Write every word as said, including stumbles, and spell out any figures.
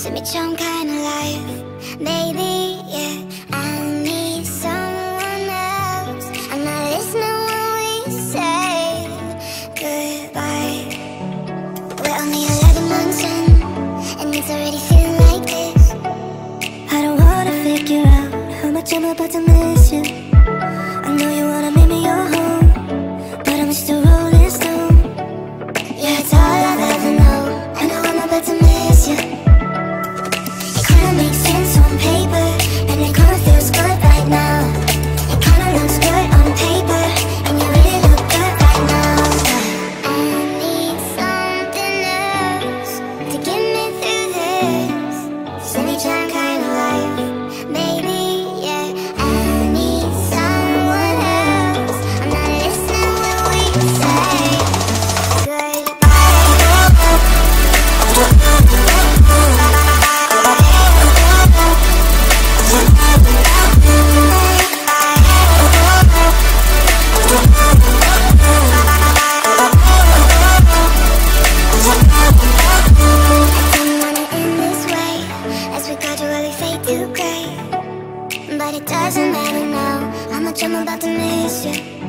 some kind of life, baby, yeah. I need someone else. I'm not listening when we say goodbye. We're only eleven months in, and it's already feeling like this. I don't wanna figure out how much I'm about to miss you. I know you wanna meet me your home, but I'm just a rolling stone. Yeah, it's all I've ever known. I know I'm about to miss you. Makes sense on paper, and it kinda feels good right now. It kinda looks good on paper, and you really look good right now. I need something else to get me through this semi-time kind of life, baby, yeah. I need someone else. I'm not listening when we say goodbye. But it doesn't matter now how much I'm about to miss you.